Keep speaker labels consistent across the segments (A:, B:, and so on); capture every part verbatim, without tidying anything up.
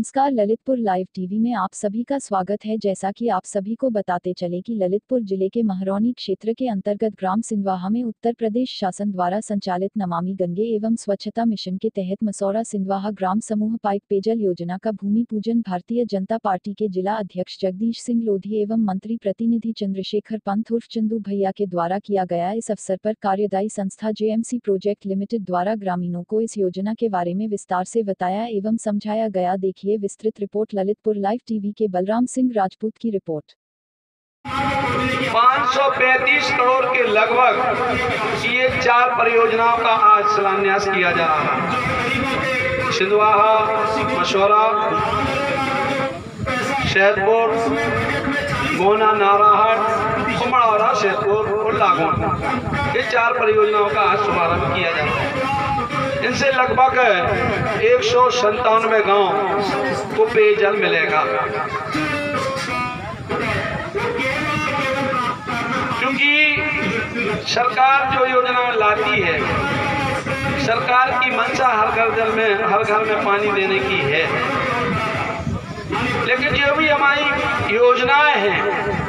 A: नमस्कार, Lalitpur live TV में आप सभी का स्वागत है। जैसा कि आप सभी को बताते चले कि ललितपुर जिले के महरौनी क्षेत्र के अंतर्गत ग्राम सिंधवाहा में उत्तर प्रदेश शासन द्वारा संचालित नमामि गंगे एवं स्वच्छता मिशन के तहत मसौरा सिंधवाहा ग्राम समूह पाइप पेयजल योजना का भूमि पूजन भारतीय जनता पार्टी के जिला अध्यक्ष जगदीश सिंह लोधी एवं मंत्री प्रतिनिधि चंद्रशेखर पंत उर्फ चंदू भैया के द्वारा किया गया। इस अवसर पर कार्यदायी संस्था जेएमसी प्रोजेक्ट लिमिटेड द्वारा ग्रामीणों को इस योजना के बारे में विस्तार से बताया एवं समझाया गया। देखिए विस्तृत रिपोर्ट। ललितपुर लाइव टीवी के बलराम सिंह राजपूत की रिपोर्ट।
B: पाँच सौ पैंतीस करोड़ के लगभग ये चार परियोजनाओं का आज शिलान्यास किया जा रहा है। सिंधवाहा, मसौरा, शहदपुर, मोना, नाराहट, उमड़ौरा, शहदपुर और लागोन, ये चार परियोजनाओं का आज शुभारंभ किया जा रहा है। इनसे लगभग एक सौ संतानवे गाँव को पेयजल मिलेगा। क्योंकि सरकार जो योजना लाती है, सरकार की मंशा हर घर जल में हर घर में पानी देने की है, लेकिन जो भी हमारी योजनाएं हैं,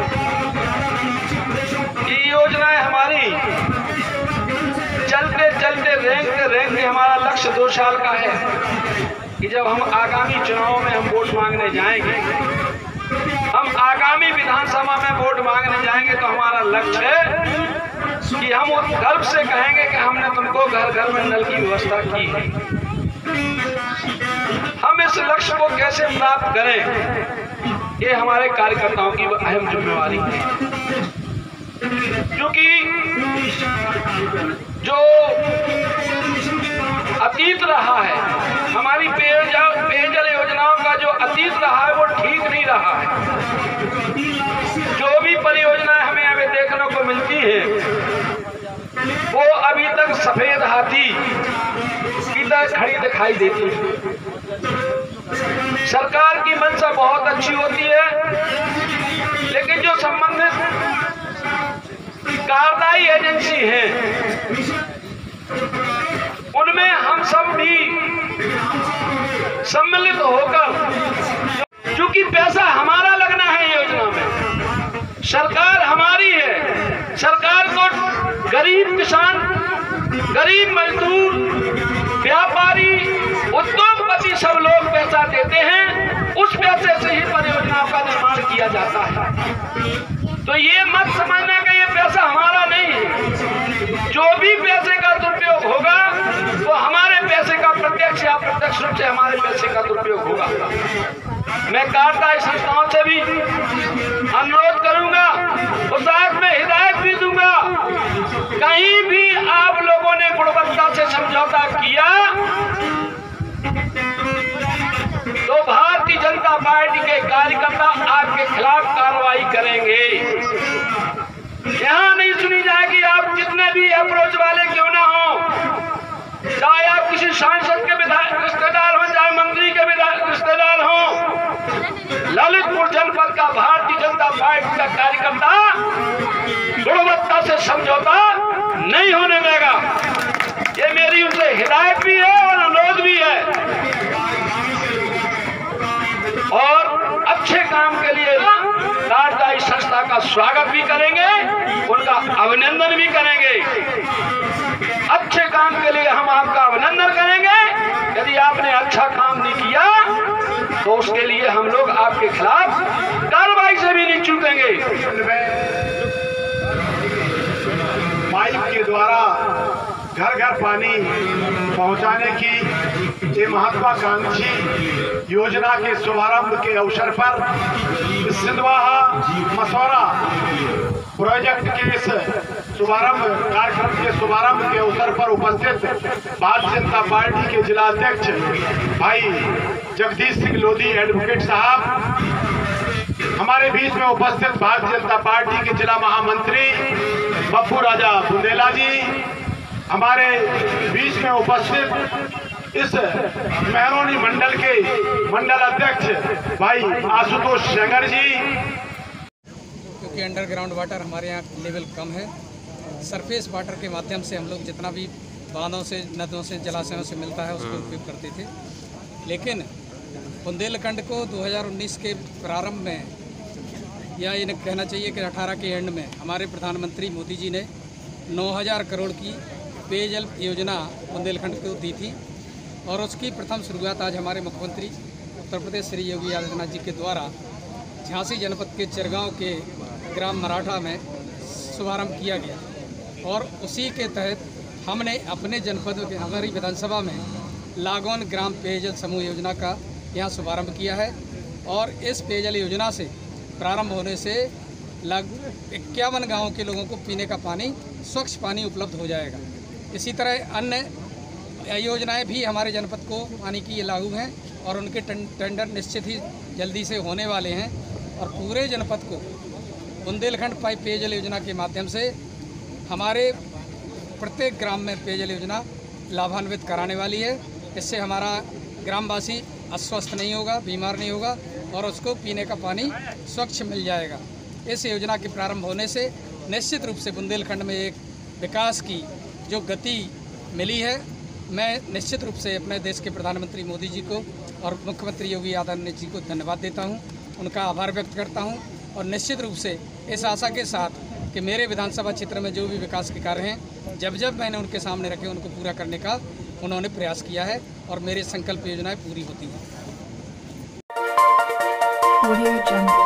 B: ये योजनाएं हमारी चलते चलते रेंगते रेंगते हमारा लक्ष्य दो साल का है कि जब हम आगामी चुनाव में हम वोट मांगने जाएंगे, हम आगामी विधानसभा में वोट मांगने जाएंगे तो हमारा लक्ष्य है कि हम उस गर्व से कहेंगे कि हमने तुमको घर घर में नल की व्यवस्था की है। हम इस लक्ष्य को कैसे प्राप्त करें, ये हमारे कार्यकर्ताओं की अहम जिम्मेवारी है। क्योंकि जो अतीत रहा है, हमारी पेयजल पेयजल योजनाओं का जो अतीत रहा है वो ठीक नहीं रहा है। जो भी परियोजनाएं हमें अभी देखने को मिलती हैं, वो अभी तक सफेद हाथी की तरह खड़ी दिखाई देती है। सरकार की मंशा बहुत अच्छी होती है, लेकिन जो संबंधित कार्यदायी एजेंसी है, उनमें हम सब भी सम्मिलित होकर, क्योंकि पैसा हमारा लगना है योजना में, सरकार हमारी है। सरकार को गरीब किसान, गरीब मजदूर, व्यापारी, उद्योगपति सब लोग पैसा देते हैं, उस पैसे से ही परियोजनाओं का निर्माण किया जाता है। तो ये मत समझना कि ये पैसा हमारा नहीं है। जो भी पैसे का दुरुपयोग होगा वो हमारे पैसे का प्रत्यक्ष या अप्रत्यक्ष रूप से हमारे पैसे का दुरुपयोग होगा। मैं कार्यदायी संस्थाओं से भी अनुरोध करूंगा और साथ में हिदायत भी दूंगा, कहीं भी आप लोगों ने गुणवत्ता से समझौता किया तो भारतीय जनता पार्टी के कार्यकर्ता आपके खिलाफ कार्रवाई करेंगे। यहाँ नहीं सुनी जाएगी, आप जितने भी अप्रोच वाले क्यों ना हो, चाहे आप किसी सांसद के रिश्तेदार हो, चाहे मंत्री के रिश्तेदार हो, ललितपुर जनपद का भारतीय जनता पार्टी का कार्यकर्ता गुणवत्ता से समझौता नहीं होने देगा। ये मेरी उनसे हिदायत भी है और अनुरोध भी है। और अच्छे काम के लिए कार्यदायी संस्था का स्वागत भी करेंगे, उनका अभिनंदन भी करेंगे। अच्छे काम के लिए हम आपका अभिनंदन करेंगे। यदि आपने अच्छा काम नहीं किया तो उसके लिए हम लोग आपके खिलाफ कार्रवाई से भी नहीं चूकेंगे।
C: पाइप के द्वारा घर घर पानी पहुंचाने की ये महत्वाकांक्षी योजना के शुभारंभ के अवसर पर सिंधवाहा मसौरा प्रोजेक्ट के इस शुभारंभ कार्यक्रम के शुभारंभ के अवसर पर उपस्थित भारतीय जनता पार्टी के जिला अध्यक्ष भाई जगदीश सिंह लोधी एडवोकेट साहब, हमारे बीच में उपस्थित भारतीय जनता पार्टी के जिला महामंत्री बप्पू राजा बुंदेला जी, हमारे बीच में उपस्थित इस महरौनी मंडल के मंडल अध्यक्ष भाई आशुतोष सेंगर जी।
D: क्योंकि अंडरग्राउंड वाटर हमारे यहाँ लेवल कम है, सरफेस वाटर के माध्यम से हम लोग जितना भी बांधों से, नदियों से, जलाशयों से मिलता है उसको उपयोग करते थे। लेकिन बुंदेलखंड को दो हज़ार उन्नीस के प्रारंभ में, या ये कहना चाहिए कि अठारह के एंड में, हमारे प्रधानमंत्री मोदी जी ने नौ हज़ार करोड़ की पेयजल योजना बुंदेलखंड को दी थी। और उसकी प्रथम शुरुआत आज हमारे मुख्यमंत्री उत्तर प्रदेश श्री योगी आदित्यनाथ जी के द्वारा झांसी जनपद के चिरगांव के ग्राम मराठा में शुभारंभ किया गया। और उसी के तहत हमने अपने जनपद के, हमारी विधानसभा में लागौन ग्राम पेयजल समूह योजना का यहाँ शुभारंभ किया है। और इस पेयजल योजना से प्रारंभ होने से लगभग इक्यावन गाँव के लोगों को पीने का पानी, स्वच्छ पानी उपलब्ध हो जाएगा। इसी तरह अन्य योजनाएं भी हमारे जनपद को पानी की ये लागू हैं और उनके टेंडर निश्चित ही जल्दी से होने वाले हैं। और पूरे जनपद को बुंदेलखंड पाइप पेयजल योजना के माध्यम से हमारे प्रत्येक ग्राम में पेयजल योजना लाभान्वित कराने वाली है। इससे हमारा ग्रामवासी अस्वस्थ नहीं होगा, बीमार नहीं होगा और उसको पीने का पानी स्वच्छ मिल जाएगा। इस योजना के प्रारंभ होने से निश्चित रूप से बुंदेलखंड में एक विकास की जो गति मिली है, मैं निश्चित रूप से अपने देश के प्रधानमंत्री मोदी जी को और मुख्यमंत्री योगी आदित्यनाथ जी को धन्यवाद देता हूं, उनका आभार व्यक्त करता हूं। और निश्चित रूप से इस आशा के साथ कि मेरे विधानसभा क्षेत्र में जो भी विकास के कार्य हैं, जब जब मैंने उनके सामने रखे उनको पूरा करने का उन्होंने प्रयास किया है और मेरे संकल्प योजनाएं पूरी होती हैं।